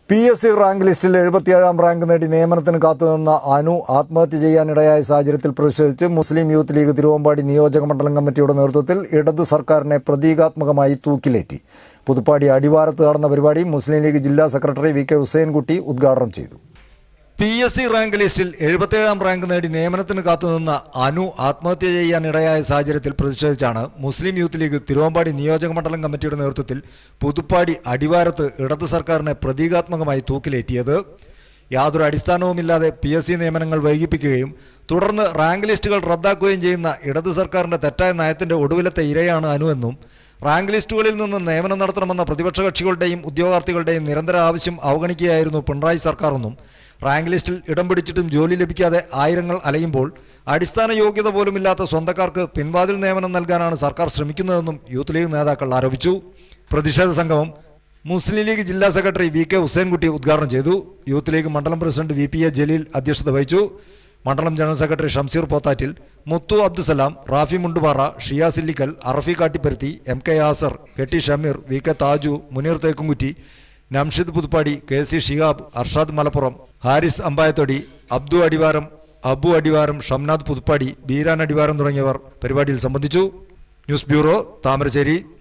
PSC rank ലിസ്റ്റിൽ 77ാം rank നേടി നിയമനത്തിന് കാത്തുനിന്ന അനു ആത്മഹത്യ ചെയ്യാനിടയായ സാഹചര്യത്തിൽ പ്രതിഷേധിച്ച് മുസ്ലിം യൂത്ത് ലീഗ് തിരുവമ്പാടി നിയോജക മണ്ഡലം കമ്മിറ്റിയുടെ നേതൃത്വത്തിൽ ഇടതു സർക്കാരിനെ പ്രതീകാത്മകമായി തൂക്കിലേറ്റി. പുതുപ്പാടി അടിവാരത്ത് നടന്ന പരിപാടി മുസ്ലിം ലീഗ് ജില്ലാ സെക്രട്ടറി VK ഹുസൈൻകുട്ടി ഉദ്ഘാടനം ചെയ്തു. PSC റാങ്ക് ലിസ്റ്റിൽ 77ാം റാങ്ക് നേടി നിയമനത്തിന് കാത്തുനിന്ന അനു ആത്മഹത്യ ചെയ്യാനിടയായ സാഹചര്യത്തിൽ പ്രതിഷേധിച്ചാണ് മുസ്ലിം യൂത്ത് ലീഗ് തിരുവമ്പാടി നിയോജക മണ്ഡലം കമ്മിറ്റിയുടെ നേതൃത്വത്തിൽ പുതുപ്പാടി അടിവാരത്ത് ഇടതു സർക്കാരിനെ പ്രതീകാത്മകമായി തൂക്കിലേറ്റിയത്. യാതൊരു അടിസ്ഥാനവുമില്ലാതെ PSC നിയമനങ്ങൾ വൈകിപ്പിക്കുകയും തുടർന്ന് റാങ്ക് ലിസ്റ്റുകൾ റദ്ദാക്കുകയും ചെയ്യുന്ന ഇടതു സർക്കാരിന്റെ തെറ്റായ നയത്തിന്റെ ഒടുവിലത്തെ ഇരയാണ് അനു എന്നും റാങ്ക് ലിസ്റ്റുകളിൽ നിന്ന് നിയമനം നടത്തണമെന്ന പ്രതിപക്ഷ കക്ഷികളുടെയും ഉദ്യോഗാർത്ഥികളുടെയും നിരന്തര ആവശ്യം അവഗണിക്കുകയായിരുന്നു പിണറായി സർക്കാരെന്നും റാങ്ക് ലിസ്റ്റിൽ ഇടം പിടിച്ചിട്ടും ജോലി ലഭിക്കാതെ ആയിരങ്ങൾ അലയുമ്പോൾ അടിസ്ഥാന യോഗ്യത പോലുമില്ലാത്ത സ്വന്തക്കാർക്ക് പിൻവാതിൽ നിയമനം നൽകാനാണ് സർക്കാർ ശ്രമിക്കുന്നതെന്നും യൂത്ത് ലീഗ് നേതാക്കൾ ആരോപിച്ചു. പ്രതിഷേധ സംഗമം മുസ്ലിം ലീഗ് ജില്ലാ സെക്രട്ടറി VK ഹുസൈൻകുട്ടി ഉദ്ഘാടനം ചെയ്തു. യൂത്ത് ലീഗ് മണ്ഡലം പ്രസിഡന്റ് VPA ജലീൽ അധ്യക്ഷത വഹിച്ചു. മണ്ഡലം general secretary Shamseer Pothattil, Muthu Abdussalam, Rafi Mundupara, Shiyas Illikkal, Arafi Kattipparuthi, MK Yasar, KT Shameer, VK Thaju, Muneer Thekkumkutty, Namshid Puthuppadi, KC Shihab, Arshad Malappuram, Haris Ambayathodi, Abdu Adivaram, Abu Adivaram, Shamnad Puthuppadi, Beeran Adivaram തുടങ്ങിയവർ പരിപാടിയിൽ സംബന്ധിച്ചു. News bureau, Thamarassery.